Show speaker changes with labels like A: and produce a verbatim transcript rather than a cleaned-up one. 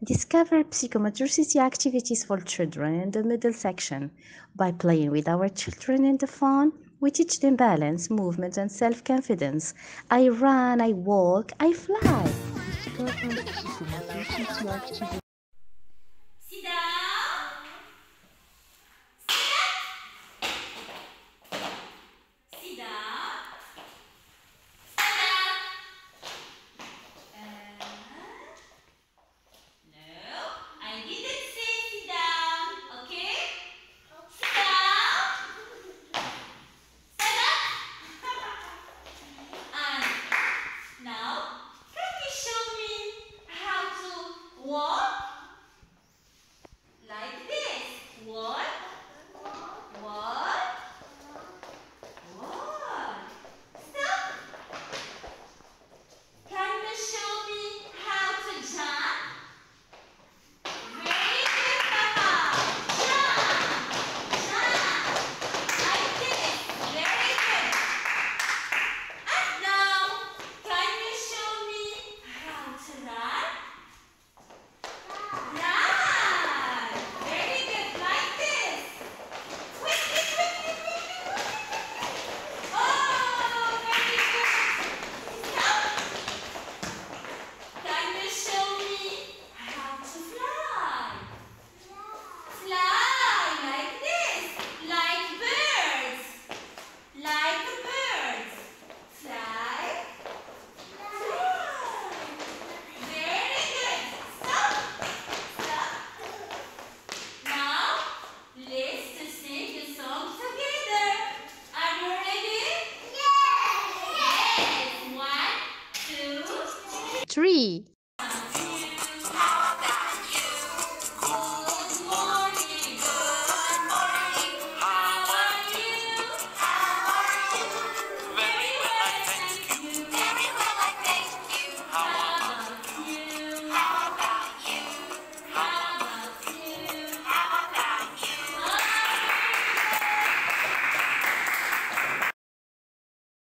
A: Discover psychomotricity activities for children in the middle section. By playing with our children in the fun, we teach them balance, movement, and self-confidence. I run, I walk, I fly.
B: Discover psychomotricity activities